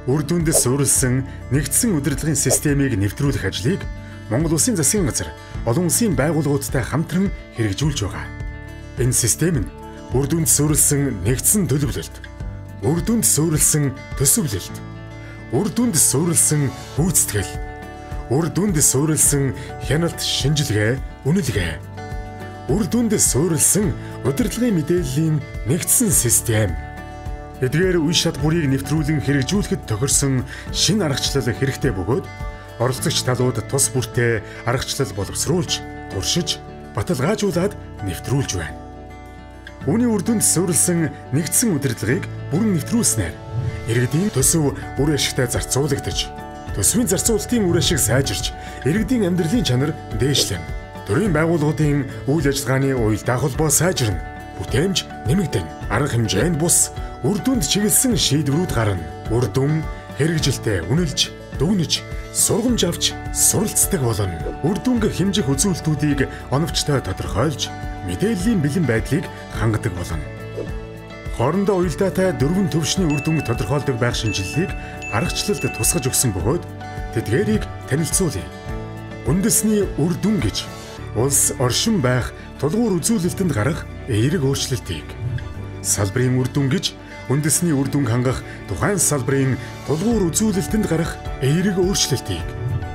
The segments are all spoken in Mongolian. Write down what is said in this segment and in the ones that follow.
үр дүндээ суурилсан нэгдсэн удирдлагын системийг нэвтрүүлэх ажлыг Монгол Улсын засгийн газар олон улсын байгууллагуудтай хамтран хэрэгжүүлж байгаа. Энэ систем нь үр дүнд суурилсан нэгдсэн төлөвлөлт, үр дүнд суурилсан төсөвлөлт, үр дүнд суурилсан гүйцэтгэл, үр дүнд суурилсан хяналт шинжилгээ, үнэлгээ, үр дүнд суурилсан удирдлагын мэдээллийн нэгдсэн систем. Эдгээр үе шат бүрийг нэвтрүүлэн хэрэгжүүлэхэд тохирсон шинэ аргачлал хэрэгтэй бөгөөд оролцогч талууд тус бүртээ аргачлал боловсруулж, туршиж, баталгаажуулаад нэвтрүүлж байна. Үүний үр дүнд суурилсан нэгдсэн удирдлагыг бүрэн нэвтрүүлснээр иргэдийн төсөв үр ашигтай зарцуулагдаж, төсвийн зарцуулалтын үр ашиг сайжирч, иргэдийн амьдралын чанар дээшлэнэ. Төрийн байгууллагуудын үйл ажиллагааны уялдаа холбоо сайжирна. Бүтээмж нэмэгдэн, арга хэмжээнд бус үр дүнд чиглэсэн шийдвэрүүд гарна. Үр дүн хэрэгжилтэд үнэлж, дүгнэж, сургамж авч суралцдаг болно. Үр дүнг хэмжих үзүүлэлтүүдийг оновчтой тодорхойлж, мэдээллийн бэлэн байдлыг хангадаг болно. Хоорондоо уялдаатай дөрвөн төвшний үр дүнг тодорхойлдог байх шинжилгээг аргачлалд тусгаж өгсөн бөгөөд тэдгээрийг танилцуулъя. Үндэсний үр дүн гэж улс оршин байх тулгуур үзүүлэлтэнд гарах эерэг өөрчлөлтийг, салбарын үр дүн гэж үндэсний үр дүнг хангах тухайн салбарын тулгуур үзүүлэлтэнд гарах эерэг өөрчлөлтийг,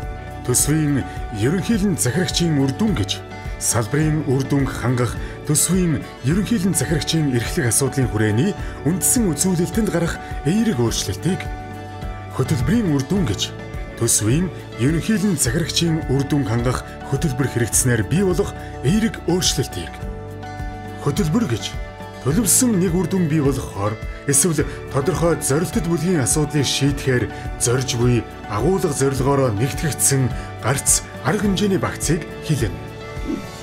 төсвийн ерөнхийлөн захирагчийн үр дүн гэж салбарын үр дүнг хангах төсвийн ерөнхийлөн захирагчийн эрхлэх асуудлын хүрээний үндсэн үзүүлэлтэнд гарах эерэг өөрчлөлтийг, хөтөлбөрийн үр дүн гэж төсвийн ерөнхийлөн захирагчийн үр дүнг хангах хөтөлбөр хэрэгжснээр бий болох эерэг өөрчлөлтийг, хөтөлбөр гэж төлөвлөсөн нэг үр дүн бий болохоор эсвэл тодорхой зорилттой бүлгийн асуудлыг шийдэхээр зорж буй агуулга зорилгоороо нэгтгэгдсэн гарц арга хэмжээний багцыг хэлнэ.